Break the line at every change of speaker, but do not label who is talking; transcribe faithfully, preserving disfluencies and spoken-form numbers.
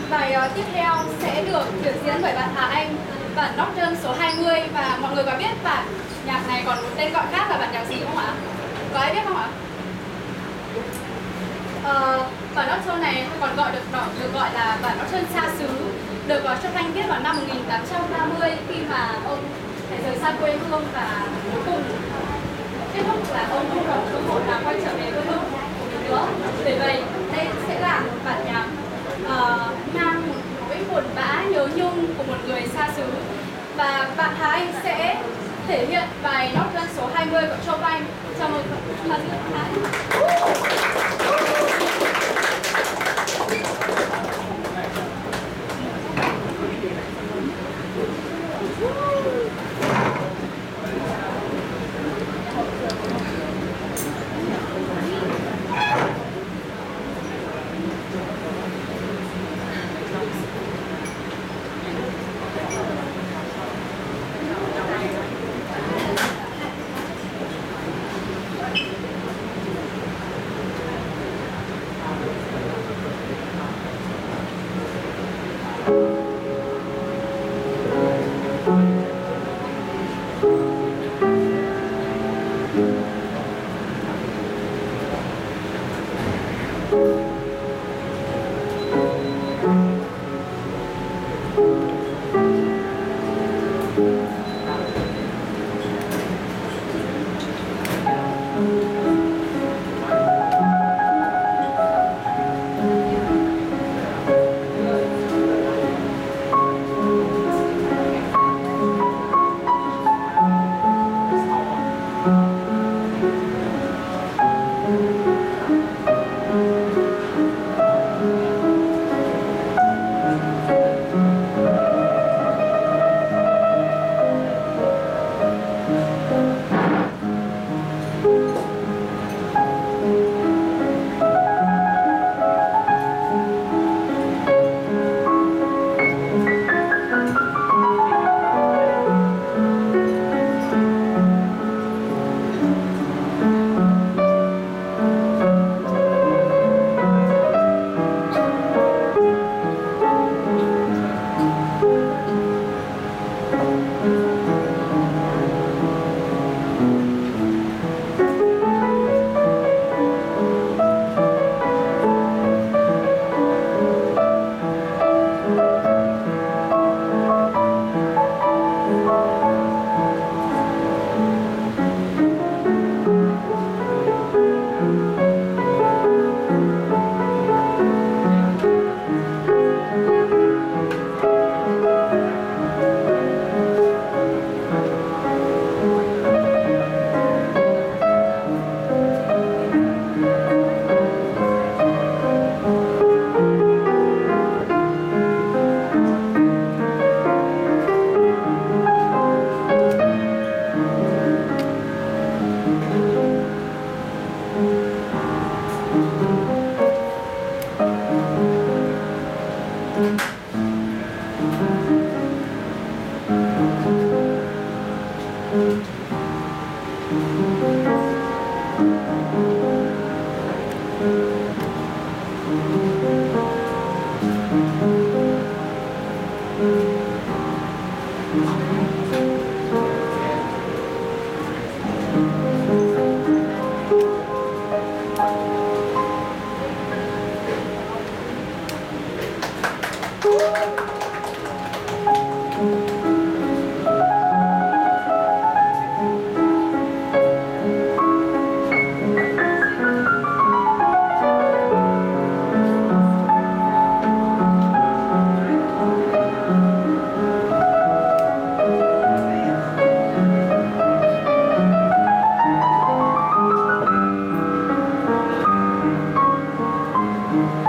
Bài uh, tiếp theo sẽ được biểu diễn bởi bạn Hà Anh, bản Nocturne số hai mươi. Và mọi người có biết bản nhạc này còn một tên gọi khác là bản nhạc gì không ạ? Có ai biết không ạ? Uh, bản Nocturne này còn gọi được được gọi là bản Nocturne xa xứ, được uh, Chopin viết vào năm một nghìn tám trăm ba mươi khi mà ông phải rời xa quê hương và cuối cùng kết thúc là ông không còn cơ hội nào quay trở về quê hương của mình nữa. Vì vậy đây sẽ là một bản nhạc uh, mang một nỗi buồn bã nhớ nhung của một người xa xứ, và bạn Hà Anh sẽ thể hiện bài Nocturne số hai mươi của Chopin. Chào mừng bạn Hà Anh.
Thank you.